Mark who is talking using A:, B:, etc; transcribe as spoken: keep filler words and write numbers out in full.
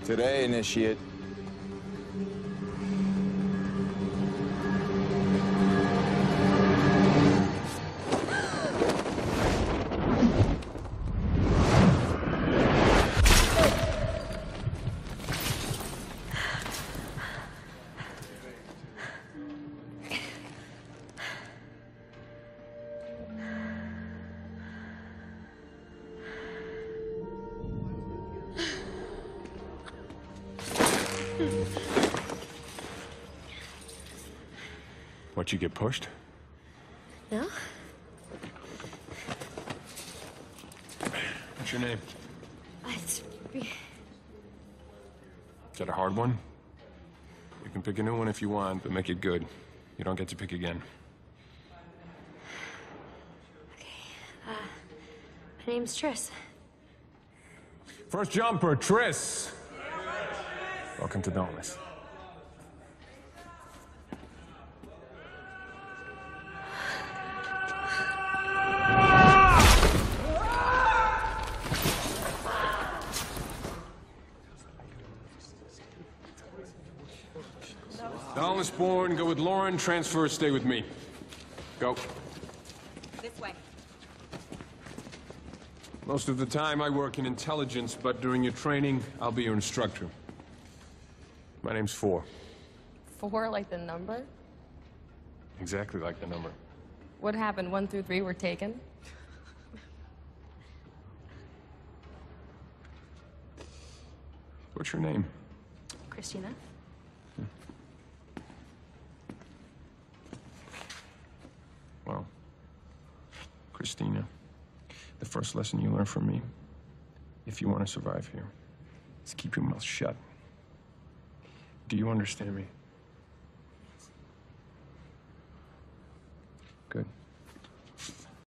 A: Today, Initiate.
B: What, you get pushed?
C: No?
B: What's your name?
C: It's...
B: Is that a hard one? You can pick a new one if you want, but make it good. You don't get to pick again.
C: Okay, uh... my name's Triss.
B: First jumper, Triss! Welcome to Dauntless. Dauntless born, go with Lauren, transfer, stay with me. Go.
D: This way.
B: Most of the time I work in intelligence, but during your training, I'll be your instructor. My name's Four.
D: Four, like the number?
B: Exactly like the number.
D: What happened? One through three were taken?
B: What's your name?
D: Christina?
B: Well, Christina, the first lesson you learn from me, if you want to survive here, is keep your mouth shut. Do you understand me? Good.